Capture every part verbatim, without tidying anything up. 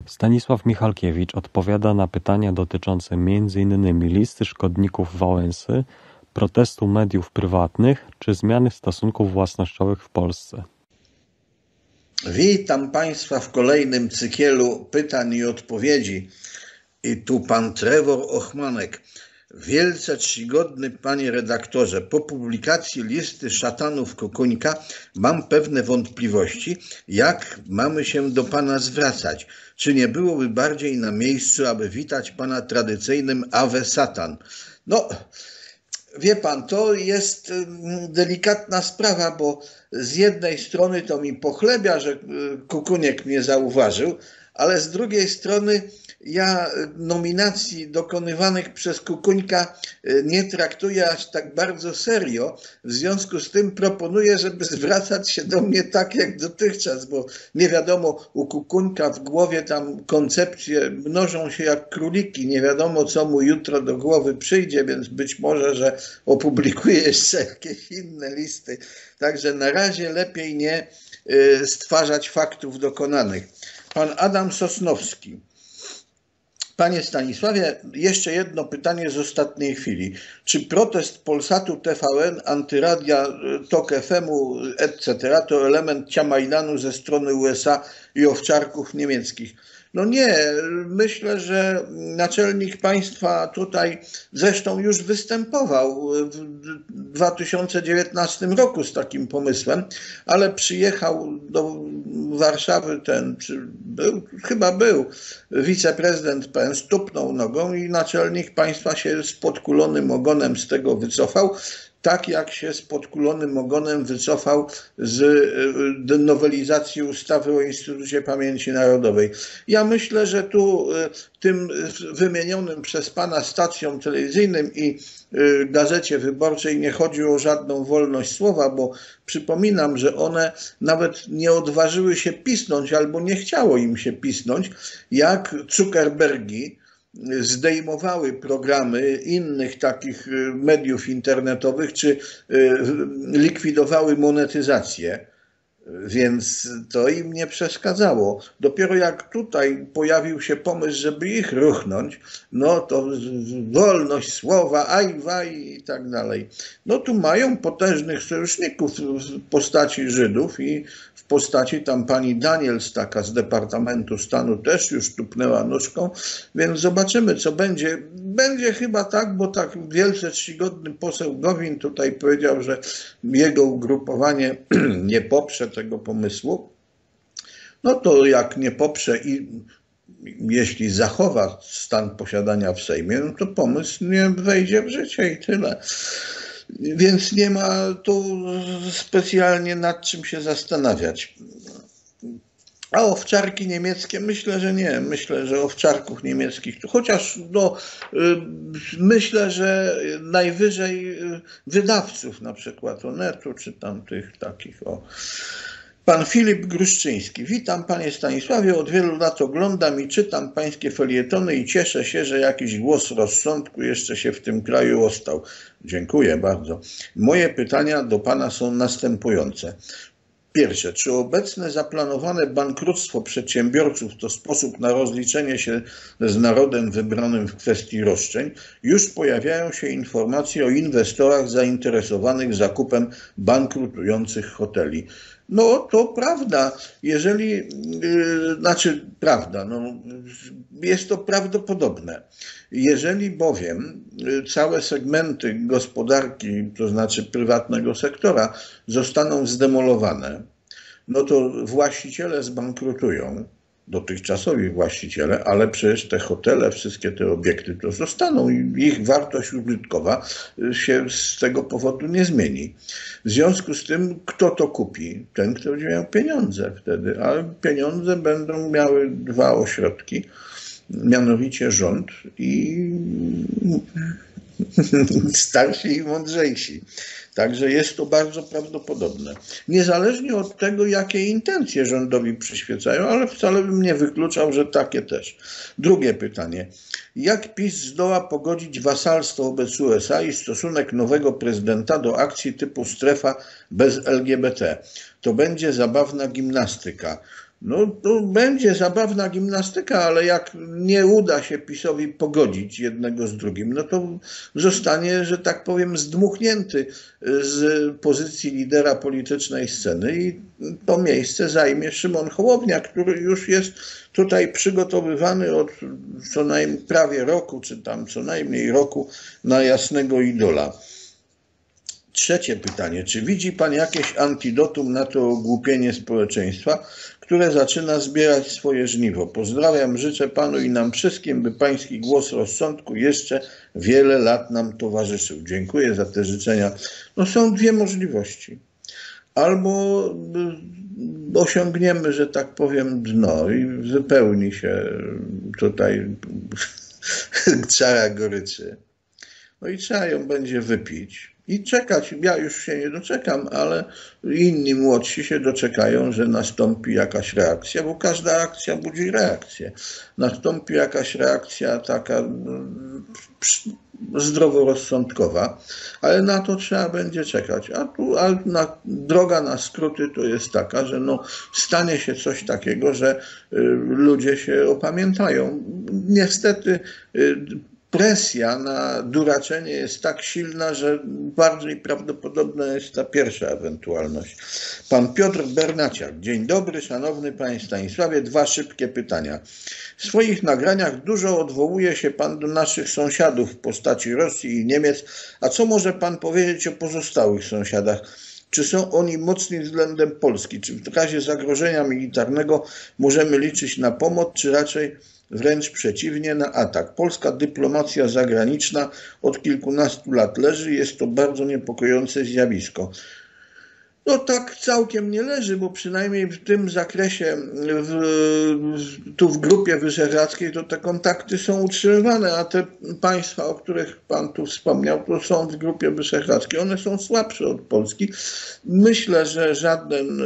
Stanisław Michalkiewicz odpowiada na pytania dotyczące między innymi listy szkodników Wałęsy, protestu mediów prywatnych czy zmiany stosunków własnościowych w Polsce. Witam Państwa w kolejnym cykielu pytań i odpowiedzi. I tu pan Trevor Ochmanek. Wielce czcigodny panie redaktorze, po publikacji listy szatanów Kukuńka mam pewne wątpliwości, jak mamy się do pana zwracać. Czy nie byłoby bardziej na miejscu, aby witać pana tradycyjnym Ave Satan? No, wie pan, to jest delikatna sprawa, bo z jednej strony to mi pochlebia, że Kukuniek mnie zauważył, ale z drugiej strony ja nominacji dokonywanych przez Kukuńka nie traktuję aż tak bardzo serio. W związku z tym proponuję, żeby zwracać się do mnie tak jak dotychczas, bo nie wiadomo, u Kukuńka w głowie tam koncepcje mnożą się jak króliki. Nie wiadomo, co mu jutro do głowy przyjdzie, więc być może, że opublikuje jeszcze jakieś inne listy. Także na razie lepiej nie stwarzać faktów dokonanych. Pan Adam Sosnowski. Panie Stanisławie, jeszcze jedno pytanie z ostatniej chwili. Czy protest Polsatu T V N, Antyradia, Tok F M-u, et cetera to element ciamajdanu ze strony U S A i owczarków niemieckich? No nie, myślę, że naczelnik państwa tutaj zresztą już występował w dwa tysiące dziewiętnastym roku z takim pomysłem, ale przyjechał do Warszawy ten, czy był, chyba był, wiceprezydent P N, stuknął nogą i naczelnik państwa się z podkulonym ogonem z tego wycofał. Tak jak się z podkulonym ogonem wycofał z nowelizacji ustawy o Instytucie Pamięci Narodowej. Ja myślę, że tu tym wymienionym przez pana stacjom telewizyjnym i Gazecie Wyborczej nie chodzi o żadną wolność słowa, bo przypominam, że one nawet nie odważyły się pisnąć albo nie chciało im się pisnąć, jak Zuckerbergi zdejmowały programy innych takich mediów internetowych, czy likwidowały monetyzację, więc to im nie przeszkadzało. Dopiero jak tutaj pojawił się pomysł, żeby ich ruchnąć, no to wolność słowa, aj, waj i tak dalej. No tu mają potężnych sojuszników w postaci Żydów i w postaci tam pani Daniels, taka z Departamentu Stanu, też już tupnęła nóżką, więc zobaczymy, co będzie. Będzie chyba tak, bo tak wielce czcigodny poseł Gowin tutaj powiedział, że jego ugrupowanie nie poprze tego pomysłu. No to jak nie poprze i jeśli zachowa stan posiadania w Sejmie, no to pomysł nie wejdzie w życie i tyle. Więc nie ma tu specjalnie nad czym się zastanawiać. A owczarki niemieckie? Myślę, że nie. Myślę, że owczarków niemieckich, chociaż no, myślę, że najwyżej wydawców, na przykład Onetu, czy tam tych takich o. Pan Filip Gruszczyński. Witam panie Stanisławie, od wielu lat oglądam i czytam pańskie felietony i cieszę się, że jakiś głos rozsądku jeszcze się w tym kraju ostał. Dziękuję bardzo. Moje pytania do pana są następujące. Pierwsze, czy obecne zaplanowane bankructwo przedsiębiorców to sposób na rozliczenie się z narodem wybranym w kwestii roszczeń? Już pojawiają się informacje o inwestorach zainteresowanych zakupem bankrutujących hoteli. No to prawda, jeżeli, yy, znaczy prawda, no, jest to prawdopodobne. Jeżeli bowiem całe segmenty gospodarki, to znaczy prywatnego sektora, zostaną zdemolowane, no to właściciele zbankrutują, dotychczasowi właściciele, ale przecież te hotele, wszystkie te obiekty to zostaną i ich wartość użytkowa się z tego powodu nie zmieni. W związku z tym, kto to kupi? Ten, kto będzie miał pieniądze wtedy, a pieniądze będą miały dwa ośrodki, mianowicie rząd i starsi i mądrzejsi. Także jest to bardzo prawdopodobne. Niezależnie od tego, jakie intencje rządowi przyświecają, ale wcale bym nie wykluczał, że takie też. Drugie pytanie. Jak PiS zdoła pogodzić wasalstwo wobec U S A i stosunek nowego prezydenta do akcji typu strefa bez L G B T? To będzie zabawna gimnastyka. No to będzie zabawna gimnastyka, ale jak nie uda się PiS-owi pogodzić jednego z drugim, no to zostanie, że tak powiem, zdmuchnięty z pozycji lidera politycznej sceny i to miejsce zajmie Szymon Hołownia, który już jest tutaj przygotowywany od co najmniej prawie roku, czy tam co najmniej roku na jasnego idola. Trzecie pytanie. Czy widzi pan jakieś antidotum na to ogłupienie społeczeństwa, które zaczyna zbierać swoje żniwo? Pozdrawiam, życzę panu i nam wszystkim, by pański głos rozsądku jeszcze wiele lat nam towarzyszył. Dziękuję za te życzenia. No są dwie możliwości. Albo osiągniemy, że tak powiem, dno i wypełni się tutaj czara goryczy. No i trzeba ją będzie wypić. I czekać, ja już się nie doczekam, ale inni młodsi się doczekają, że nastąpi jakaś reakcja, bo każda akcja budzi reakcję. Nastąpi jakaś reakcja taka zdroworozsądkowa, ale na to trzeba będzie czekać. A tu a na, droga na skróty to jest taka, że no, stanie się coś takiego, że y, ludzie się opamiętają. Niestety y, presja na duraczenie jest tak silna, że bardziej prawdopodobna jest ta pierwsza ewentualność. Pan Piotr Bernaciak. Dzień dobry, szanowny panie Stanisławie. Dwa szybkie pytania. W swoich nagraniach dużo odwołuje się pan do naszych sąsiadów w postaci Rosji i Niemiec. A co może pan powiedzieć o pozostałych sąsiadach? Czy są oni mocni względem Polski? Czy w razie zagrożenia militarnego możemy liczyć na pomoc, czy raczej wręcz przeciwnie, na atak? Polska dyplomacja zagraniczna od kilkunastu lat leży, jest to bardzo niepokojące zjawisko. No tak całkiem nie leży, bo przynajmniej w tym zakresie w, tu w Grupie Wyszehradzkiej to te kontakty są utrzymywane, a te państwa, o których pan tu wspomniał, to są w Grupie Wyszehradzkiej. One są słabsze od Polski. Myślę, że żaden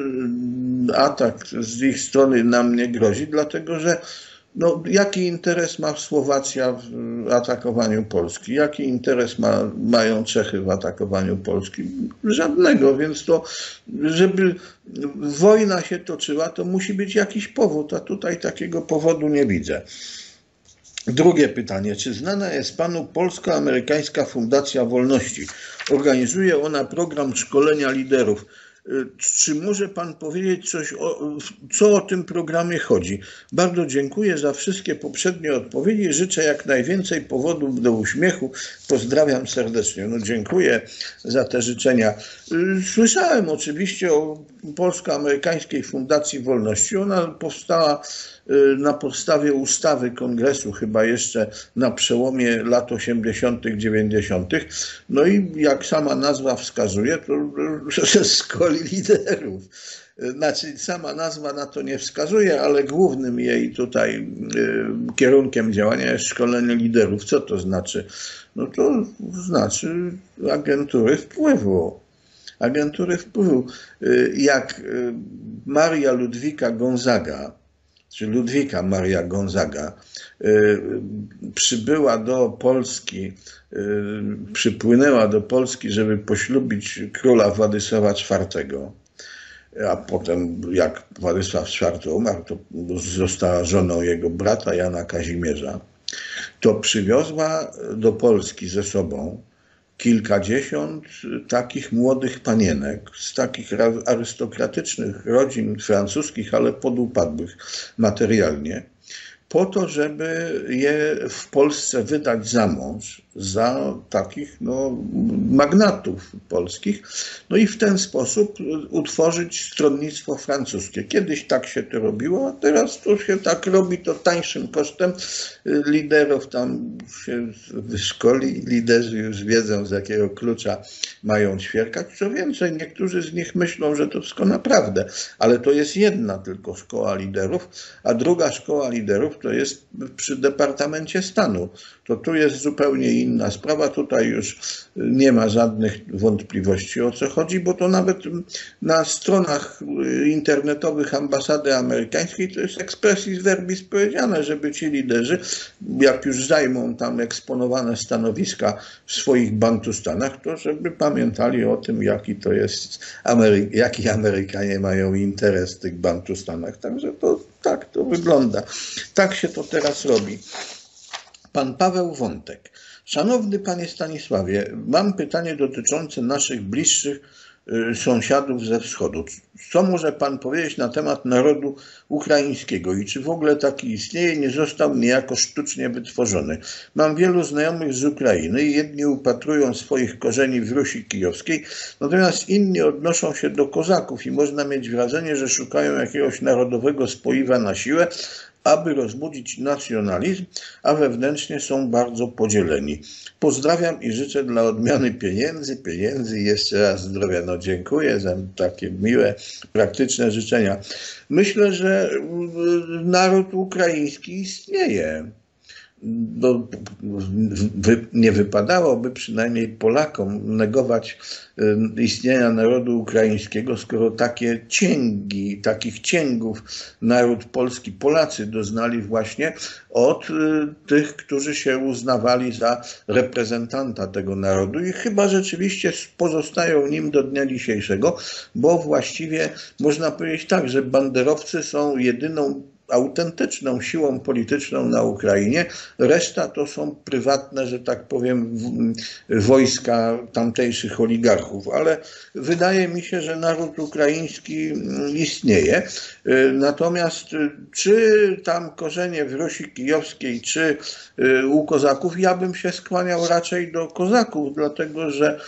atak z ich strony nam nie grozi, dlatego że no, jaki interes ma Słowacja w atakowaniu Polski? Jaki interes ma, mają Czechy w atakowaniu Polski? Żadnego, więc to, żeby wojna się toczyła, to musi być jakiś powód, a tutaj takiego powodu nie widzę. Drugie pytanie. Czy znana jest panu Polsko-Amerykańska Fundacja Wolności? Organizuje ona program szkolenia liderów. Czy może pan powiedzieć coś, o, co o tym programie chodzi? Bardzo dziękuję za wszystkie poprzednie odpowiedzi. Życzę jak najwięcej powodów do uśmiechu. Pozdrawiam serdecznie. No, dziękuję za te życzenia. Słyszałem oczywiście o Polsko-Amerykańskiej Fundacji Wolności. Ona powstała na podstawie ustawy Kongresu chyba jeszcze na przełomie lat osiemdziesiątych, dziewięćdziesiątych. No i jak sama nazwa wskazuje, to szkoli liderów. Znaczy sama nazwa na to nie wskazuje, ale głównym jej tutaj kierunkiem działania jest szkolenie liderów. Co to znaczy? No to znaczy agentury wpływu. Agentury wpływu. Jak Maria Ludwika Gonzaga, czy Ludwika Maria Gonzaga, przybyła do Polski, przypłynęła do Polski, żeby poślubić króla Władysława czwartego, a potem jak Władysław czwarty umarł, to została żoną jego brata Jana Kazimierza, to przywiozła do Polski ze sobą kilkadziesiąt takich młodych panienek z takich arystokratycznych rodzin francuskich, ale podupadłych materialnie, po to, żeby je w Polsce wydać za mąż za takich no, magnatów polskich, no i w ten sposób utworzyć stronnictwo francuskie. Kiedyś tak się to robiło, a teraz to się tak robi, to tańszym kosztem. Liderów tam się wyszkoli, liderzy już wiedzą, z jakiego klucza mają ćwierkać. Co więcej, niektórzy z nich myślą, że to wszystko naprawdę, ale to jest jedna tylko szkoła liderów, a druga szkoła liderów to to jest przy Departamencie Stanu. To tu jest zupełnie inna sprawa, tutaj już nie ma żadnych wątpliwości, o co chodzi, bo to nawet na stronach internetowych ambasady amerykańskiej to jest expressis verbis powiedziane, żeby ci liderzy, jak już zajmą tam eksponowane stanowiska w swoich Bantustanach, to żeby pamiętali o tym, jaki to jest, Amery jaki Amerykanie mają interes w tych Bantustanach. Także to tak to wygląda. Tak się to teraz robi. Pan Paweł Wątek. Szanowny Panie Stanisławie, mam pytanie dotyczące naszych bliższych sąsiadów ze wschodu. Co może Pan powiedzieć na temat narodu ukraińskiego i czy w ogóle taki istnieje, nie został niejako sztucznie wytworzony? Mam wielu znajomych z Ukrainy i jedni upatrują swoich korzeni w Rusi Kijowskiej, natomiast inni odnoszą się do kozaków i można mieć wrażenie, że szukają jakiegoś narodowego spoiwa na siłę, aby rozbudzić nacjonalizm, a wewnętrznie są bardzo podzieleni. Pozdrawiam i życzę dla odmiany pieniędzy, pieniędzy i jeszcze raz zdrowia. No dziękuję za takie miłe, praktyczne życzenia. Myślę, że naród ukraiński istnieje. No, nie wypadałoby przynajmniej Polakom negować istnienia narodu ukraińskiego, skoro takie cięgi, takich cięgów naród polski, Polacy doznali właśnie od tych, którzy się uznawali za reprezentanta tego narodu i chyba rzeczywiście pozostają nim do dnia dzisiejszego, bo właściwie można powiedzieć tak, że banderowcy są jedyną autentyczną siłą polityczną na Ukrainie. Reszta to są prywatne, że tak powiem, wojska tamtejszych oligarchów, ale wydaje mi się, że naród ukraiński istnieje. Natomiast czy tam korzenie w Rusi Kijowskiej, czy u kozaków, ja bym się skłaniał raczej do kozaków, dlatego że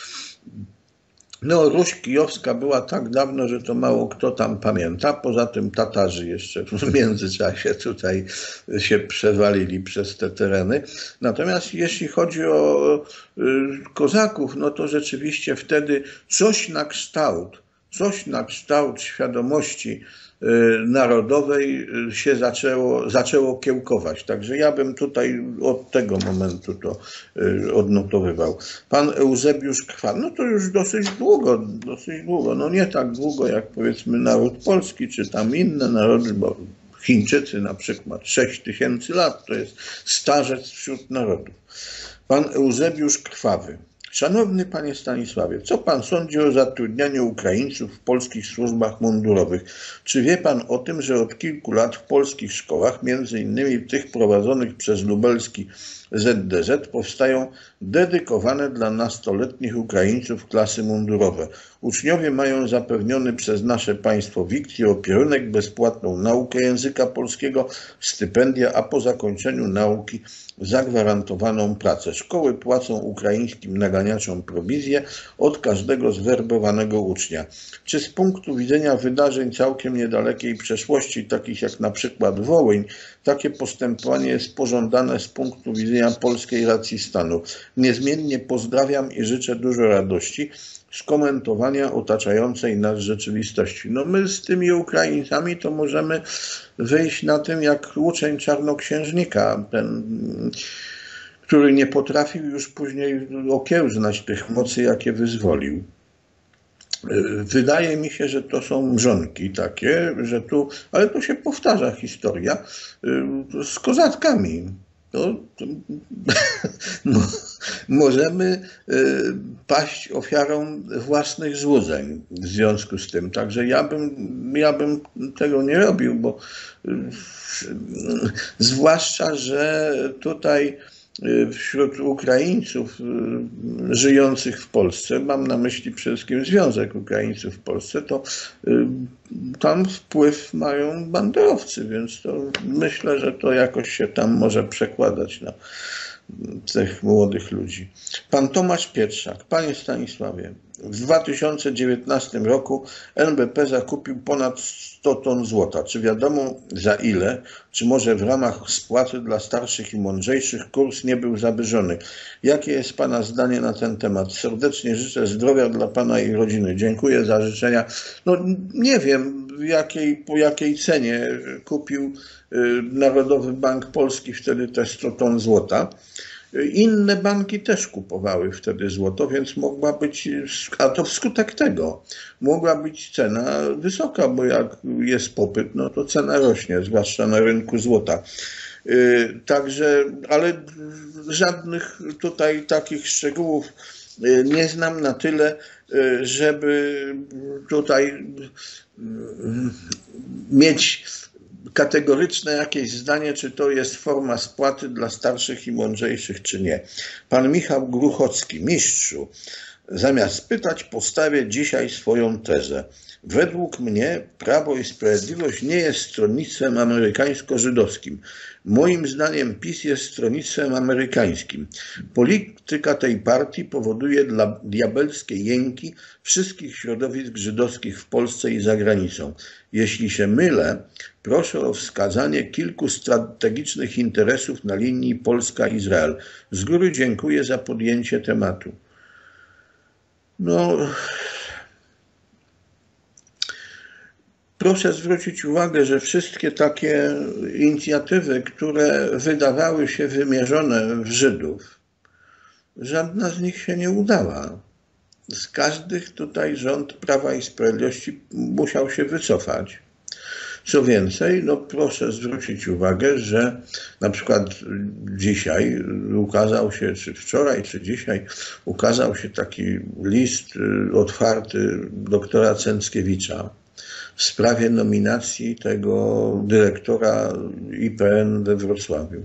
no, Ruś Kijowska była tak dawno, że to mało kto tam pamięta. Poza tym Tatarzy jeszcze w międzyczasie tutaj się przewalili przez te tereny. Natomiast jeśli chodzi o kozaków, no to rzeczywiście wtedy coś na kształt, coś na kształt świadomości narodowej się zaczęło, zaczęło kiełkować. Także ja bym tutaj od tego momentu to odnotowywał. Pan Eusebiusz Krwa, no to już dosyć długo, dosyć długo, no nie tak długo jak powiedzmy naród polski, czy tam inne narody, bo Chińczycy na przykład sześć tysięcy lat, to jest starzec wśród narodów. Pan Eusebiusz Krwawy. Szanowny Panie Stanisławie, co Pan sądzi o zatrudnianiu Ukraińców w polskich służbach mundurowych? Czy wie Pan o tym, że od kilku lat w polskich szkołach, między innymi tych prowadzonych przez lubelski Z D Z, powstają dedykowane dla nastoletnich Ukraińców klasy mundurowe? Uczniowie mają zapewniony przez nasze państwo wikcję, opierunek, bezpłatną naukę języka polskiego, stypendia, a po zakończeniu nauki zagwarantowaną pracę. Szkoły płacą ukraińskim naganiaczom prowizję od każdego zwerbowanego ucznia. Czy z punktu widzenia wydarzeń całkiem niedalekiej przeszłości, takich jak na przykład Wołyń, takie postępowanie jest pożądane z punktu widzenia polskiej racji stanu? Niezmiennie pozdrawiam i życzę dużo radości z komentowania otaczającej nas rzeczywistości. No my z tymi Ukraińcami to możemy wyjść na tym jak uczeń czarnoksiężnika, ten, który nie potrafił już później okiełznać tych mocy, jakie wyzwolił. Wydaje mi się, że to są mrzonki takie, że tu, ale to się powtarza historia z kozatkami. To, to, możemy paść ofiarą własnych złudzeń w związku z tym. Także ja bym, ja bym tego nie robił, bo zwłaszcza, że tutaj wśród Ukraińców żyjących w Polsce, mam na myśli przede wszystkim Związek Ukraińców w Polsce, to tam wpływ mają banderowcy, więc to myślę, że to jakoś się tam może przekładać na tych młodych ludzi. Pan Tomasz Pietrzak. Panie Stanisławie, W dwa tysiące dziewiętnastym roku N B P zakupił ponad sto ton złota. Czy wiadomo za ile? Czy może w ramach spłaty dla starszych i mądrzejszych kurs nie był zawyżony? Jakie jest Pana zdanie na ten temat? Serdecznie życzę zdrowia dla Pana i rodziny. Dziękuję za życzenia. No nie wiem, jakiej, po jakiej cenie kupił Narodowy Bank Polski wtedy te sto ton złota. Inne banki też kupowały wtedy złoto, więc mogła być, a to wskutek tego, mogła być cena wysoka, bo jak jest popyt, no to cena rośnie, zwłaszcza na rynku złota. Także, ale żadnych tutaj takich szczegółów nie znam na tyle, żeby tutaj mieć kategoryczne jakieś zdanie, czy to jest forma spłaty dla starszych i mądrzejszych, czy nie. Pan Michał Gruchocki, mistrzu, zamiast pytać, postawię dzisiaj swoją tezę. Według mnie Prawo i Sprawiedliwość nie jest stronnictwem amerykańsko-żydowskim. Moim zdaniem PiS jest stronnictwem amerykańskim. Polityka tej partii powoduje dla diabelskie jęki wszystkich środowisk żydowskich w Polsce i za granicą. Jeśli się mylę, proszę o wskazanie kilku strategicznych interesów na linii Polska-Izrael. Z góry dziękuję za podjęcie tematu. No... Proszę zwrócić uwagę, że wszystkie takie inicjatywy, które wydawały się wymierzone w Żydów, żadna z nich się nie udała. Z każdych tutaj rząd Prawa i Sprawiedliwości musiał się wycofać. Co więcej, no proszę zwrócić uwagę, że na przykład dzisiaj ukazał się, czy wczoraj, czy dzisiaj ukazał się taki list otwarty doktora Cęckiewicza w sprawie nominacji tego dyrektora I P N we Wrocławiu.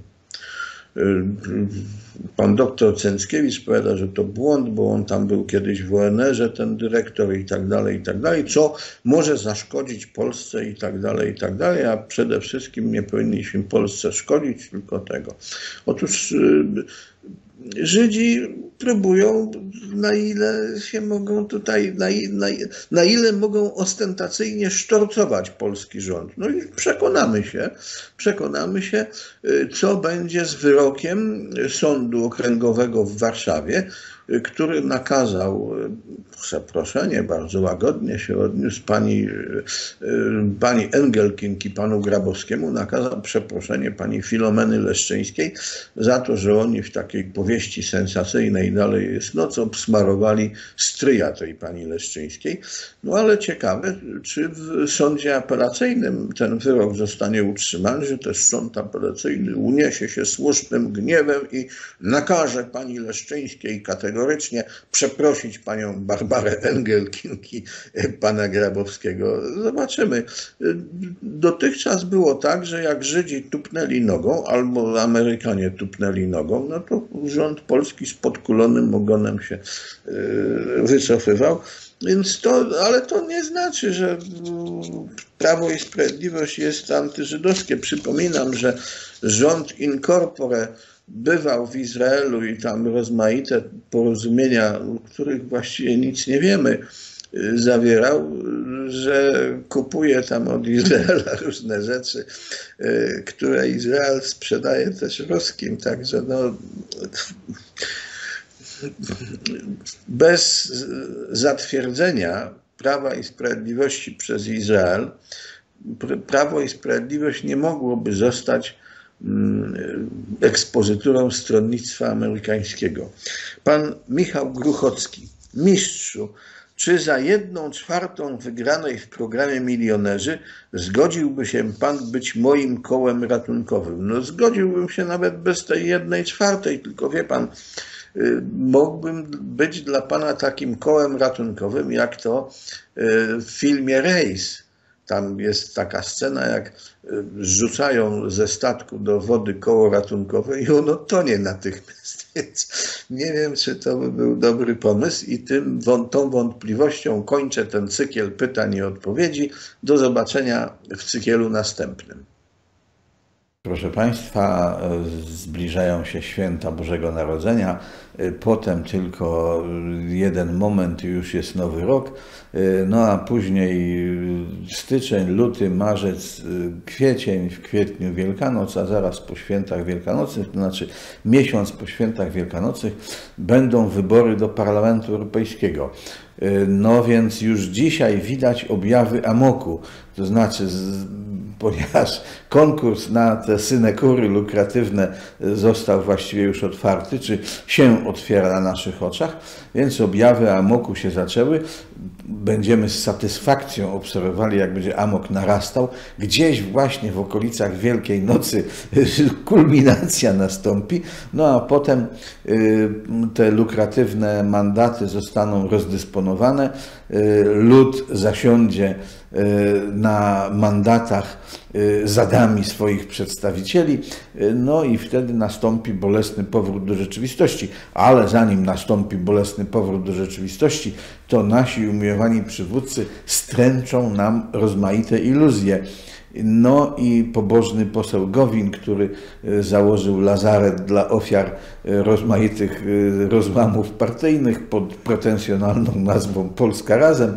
Pan doktor Cęckiewicz powiada, że to błąd, bo on tam był kiedyś w O N R-ze, ten dyrektor i tak dalej, i tak dalej, co może zaszkodzić Polsce i tak dalej, i tak dalej, a przede wszystkim nie powinniśmy Polsce szkodzić, tylko tego. Otóż Żydzi próbują, na ile się mogą tutaj, na, na, na ile mogą ostentacyjnie sztorcować polski rząd. No i przekonamy się, przekonamy się, co będzie z wyrokiem Sądu Okręgowego w Warszawie, który nakazał przeproszenie, bardzo łagodnie się odniósł pani, pani Engelking i panu Grabowskiemu, nakazał przeproszenie pani Filomeny Leszczyńskiej za to, że oni w takiej powieści sensacyjnej Dalej jest noc obsmarowali stryja tej pani Leszczyńskiej. No ale ciekawe, czy w sądzie apelacyjnym ten wyrok zostanie utrzymany, że też sąd apelacyjny uniesie się słusznym gniewem i nakaże pani Leszczyńskiej kategorycznie przeprosić panią Barbarę Engelking i pana Grabowskiego. Zobaczymy. Dotychczas było tak, że jak Żydzi tupnęli nogą albo Amerykanie tupnęli nogą, no to rząd polski z podkulonym ogonem się wycofywał. Więc to, ale to nie znaczy, że Prawo i Sprawiedliwość jest antyżydowskie. Przypominam, że rząd in corpore bywał w Izraelu i tam rozmaite porozumienia, o których właściwie nic nie wiemy, zawierał, że kupuje tam od Izraela różne rzeczy, które Izrael sprzedaje też ruskim. Także no, bez zatwierdzenia Prawa i Sprawiedliwości przez Izrael, Prawo i Sprawiedliwość nie mogłoby zostać ekspozyturą stronnictwa amerykańskiego. Pan Michał Gruchocki. Mistrzu, czy za jedną czwartą wygranej w programie Milionerzy zgodziłby się pan być moim kołem ratunkowym? No zgodziłbym się nawet bez tej jednej czwartej, tylko wie pan, mógłbym być dla pana takim kołem ratunkowym, jak to w filmie Rejs. Tam jest taka scena, jak zrzucają ze statku do wody koło ratunkowe i ono tonie natychmiast. Więc nie wiem, czy to by był dobry pomysł i tym, tą wątpliwością kończę ten cykl pytań i odpowiedzi. Do zobaczenia w cyklu następnym. Proszę Państwa, zbliżają się święta Bożego Narodzenia, potem tylko jeden moment i już jest Nowy Rok, no a później styczeń, luty, marzec, kwiecień, w kwietniu Wielkanoc, a zaraz po świętach wielkanocnych, to znaczy miesiąc po świętach wielkanocnych, będą wybory do Parlamentu Europejskiego. No więc już dzisiaj widać objawy amoku, to znaczy, ponieważ konkurs na te synekury lukratywne został właściwie już otwarty, czy się otwiera na naszych oczach, więc objawy amoku się zaczęły. Będziemy z satysfakcją obserwowali, jak będzie amok narastał. Gdzieś właśnie w okolicach Wielkiej Nocy kulminacja nastąpi, no a potem te lukratywne mandaty zostaną rozdysponowane. Lud zasiądzie na mandatach zadami swoich przedstawicieli, no i wtedy nastąpi bolesny powrót do rzeczywistości. Ale zanim nastąpi bolesny powrót do rzeczywistości, to nasi umiłowani przywódcy stręczą nam rozmaite iluzje. No i pobożny poseł Gowin, który założył lazaret dla ofiar rozmaitych rozłamów partyjnych pod pretensjonalną nazwą Polska Razem,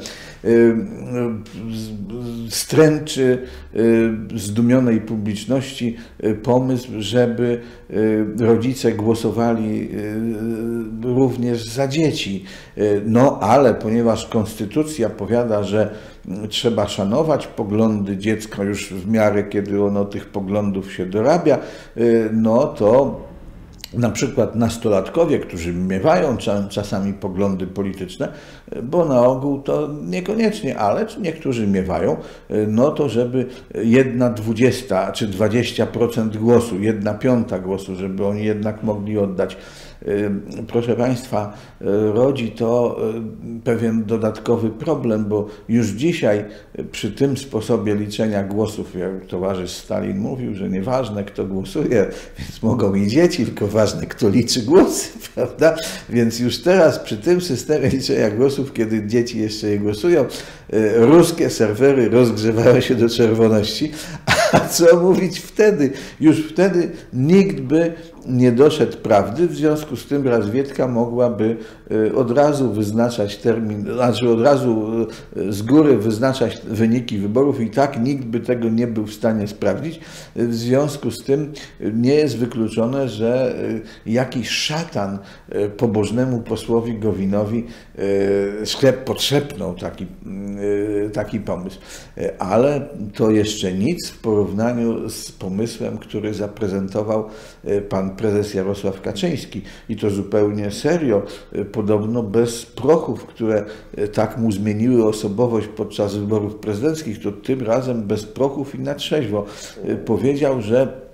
stręczy zdumionej publiczności pomysł, żeby rodzice głosowali również za dzieci. No ale ponieważ konstytucja powiada, że trzeba szanować poglądy dziecka już w miarę, kiedy ono tych poglądów się dorabia, no to na przykład nastolatkowie, którzy miewają czasami poglądy polityczne, bo na ogół to niekoniecznie, ale niektórzy miewają, no to żeby jedna dwudziesta czy dwadzieścia procent głosu, jedna piąta głosu, żeby oni jednak mogli oddać. Proszę Państwa, rodzi to pewien dodatkowy problem, bo już dzisiaj przy tym sposobie liczenia głosów, jak towarzysz Stalin mówił, że nieważne kto głosuje, więc mogą i dzieci, tylko ważne kto liczy głosy, prawda? Więc już teraz przy tym systemie liczenia głosów, kiedy dzieci jeszcze je głosują, ruskie serwery rozgrzewają się do czerwoności, a co mówić wtedy? Już wtedy nikt by nie doszedł prawdy, w związku z tym Razwiedka mogłaby od razu wyznaczać termin, znaczy od razu z góry wyznaczać wyniki wyborów i tak nikt by tego nie był w stanie sprawdzić. W związku z tym nie jest wykluczone, że jakiś szatan pobożnemu posłowi Gowinowi sklep podszepnął taki, taki pomysł. Ale to jeszcze nic w porównaniu z pomysłem, który zaprezentował pan prezes Jarosław Kaczyński i to zupełnie serio, podobno bez prochów, które tak mu zmieniły osobowość podczas wyborów prezydenckich, to tym razem bez prochów i na trzeźwo. Powiedział, że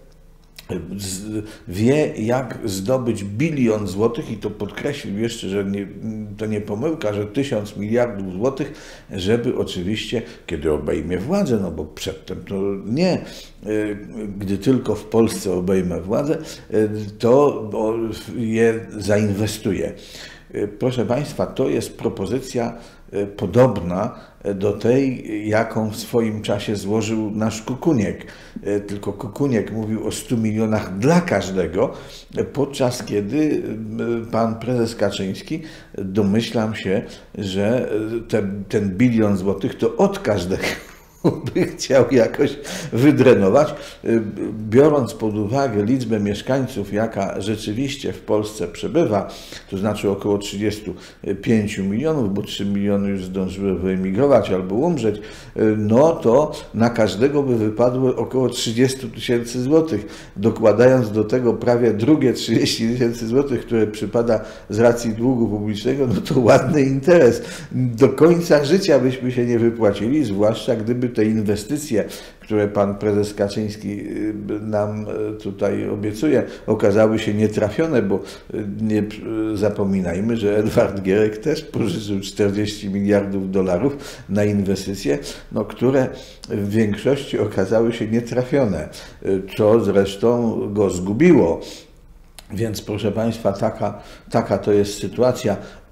wie, jak zdobyć bilion złotych i to podkreślił jeszcze, że nie, to nie pomyłka, że tysiąc miliardów złotych, żeby oczywiście, kiedy obejmie władzę, no bo przedtem to nie, gdy tylko w Polsce obejmę władzę, to je zainwestuje. Proszę Państwa, to jest propozycja podobna do tej, jaką w swoim czasie złożył nasz Kukuniek. Tylko Kukuniek mówił o stu milionach dla każdego, podczas kiedy pan prezes Kaczyński, domyślam się, że ten, ten bilion złotych to od każdego by chciał jakoś wydrenować, biorąc pod uwagę liczbę mieszkańców, jaka rzeczywiście w Polsce przebywa, to znaczy około trzydziestu pięciu milionów, bo trzy miliony już zdążyły wyemigrować albo umrzeć, no to na każdego by wypadło około trzydzieści tysięcy złotych. Dokładając do tego prawie drugie trzydzieści tysięcy złotych, które przypada z racji długu publicznego, no to ładny interes. Do końca życia byśmy się nie wypłacili, zwłaszcza gdyby te inwestycje, które pan prezes Kaczyński nam tutaj obiecuje, okazały się nietrafione, bo nie zapominajmy, że Edward Gierek też pożyczył czterdzieści miliardów dolarów na inwestycje, no, które w większości okazały się nietrafione, co zresztą go zgubiło. Więc proszę Państwa, taka, taka to jest sytuacja,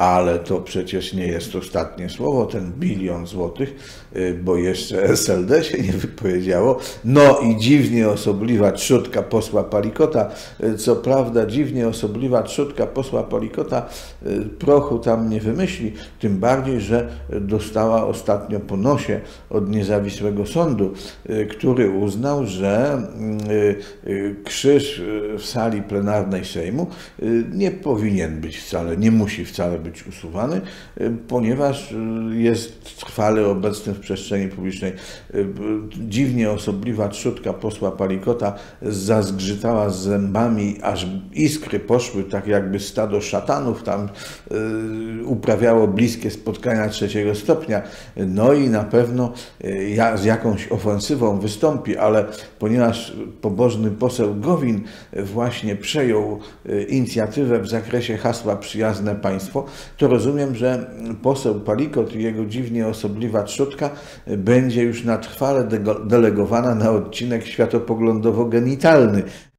Ale to przecież nie jest ostatnie słowo, ten bilion złotych, bo jeszcze S L D się nie wypowiedziało. No i dziwnie osobliwa trzutka posła Palikota. Co prawda dziwnie osobliwa trzutka posła Palikota prochu tam nie wymyśli, tym bardziej, że dostała ostatnio po nosie od niezawisłego sądu, który uznał, że krzyż w sali plenarnej Sejmu nie powinien być wcale, nie musi wcale być usuwany, ponieważ jest trwale obecny w przestrzeni publicznej. Dziwnie osobliwa trzutka posła Palikota zazgrzytała zębami, aż iskry poszły, tak jakby stado szatanów tam uprawiało bliskie spotkania trzeciego stopnia. No i na pewno z jakąś ofensywą wystąpi, ale ponieważ pobożny poseł Gowin właśnie przejął inicjatywę w zakresie hasła Przyjazne Państwo, to rozumiem, że poseł Palikot i jego dziwnie osobliwa trzutka będzie już na trwale delegowana na odcinek światopoglądowo-genitalny.